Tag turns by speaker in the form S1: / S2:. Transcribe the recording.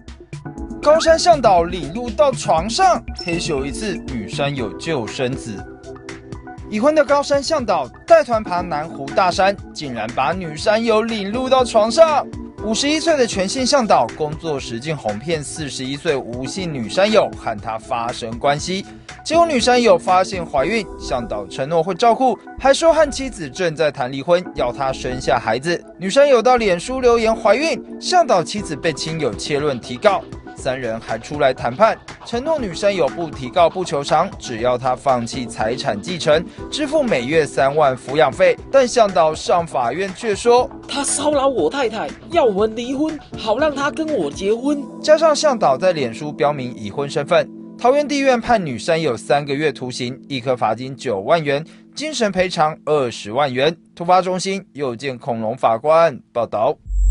S1: 高山向导领路到床上，黑咻一次，女山友救生子。已婚的高山向导带团爬南湖大山，竟然把女山友领路到床上。51岁的全姓向导工作时竟哄骗41岁吴姓女山友和他发生关系，结果女山友发现怀孕，向导承诺会照顾，还说和妻子正在谈离婚，要他生下孩子。女山友到脸书留言怀孕，向导妻子被亲友切论提告。3人还出来谈判，承诺女山友不提告不求偿，只要她放弃财产继承，支付每月3万抚养费。但向导上法院却说，
S2: 他骚扰我太太，要我们离婚，好让他跟我结婚。
S1: 加上向导在脸书标明已婚身份，桃园地院判女山友3个月徒刑，1颗罚金9万元，精神赔偿20万元。突发中心又见恐龙法官报道。